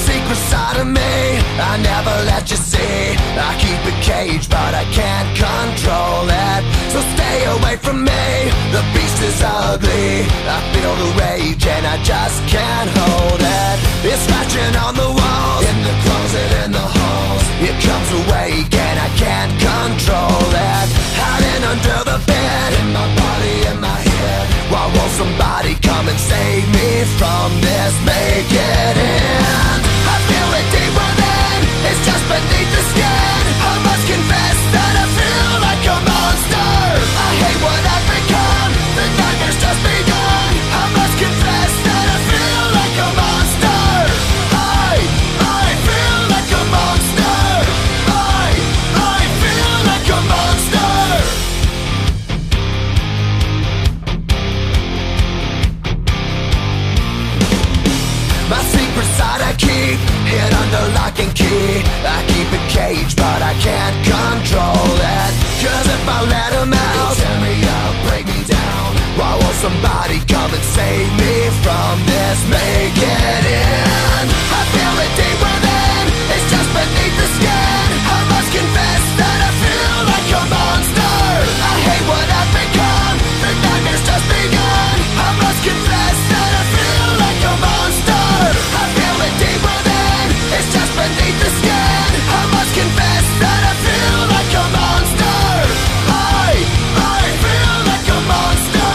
secret side of me I never let you see. I keep it caged but I can't control it. So stay away from me, the beast is ugly. I feel the rage and I just can't hold it. It's scratching on the walls, in the closet, in the halls. It comes awake and I can't control it. Hiding under the bed, in my body, in my head. Why won't somebody come and save me from this? Make it end. I feel it deep within, it's just beneath the skin. I must confess that I feel like a monster. I hate what I've become, the nightmare's just begun. I must confess that I feel like a monster. I feel like a monster. I feel like a monster. My secret side I keep hid under lock and key. I keep it caged but I can't control it. Cause if I let him out, he'll tear me up, break me down. Why won't somebody come and save me from this? Make it end. I feel it deep within, it's just beneath the skin. I must confess that I feel like a monster. I hate what I've become, the nightmare's just begun. I must confess that I feel like a monster. I feel it deep within, it's just beneath the skin. I must confess that I feel like a monster. I feel like a monster.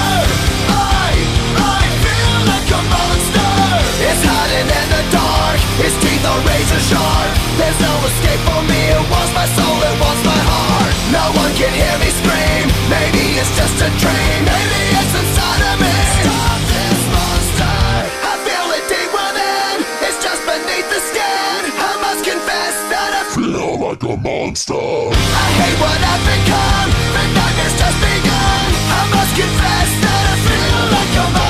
I feel like a monster. It's hiding in the dark, its teeth are razor sharp. There's no escape for me, it wants my soul, it wants my heart. No one can hear me scream, maybe it's just a dream. Maybe it's inside of me. Stop this monster. I feel it deep within, it's just beneath the skin. I must confess that I feel like a monster. I hate what I've become, the nightmare's just begun. I must confess that I feel like a monster.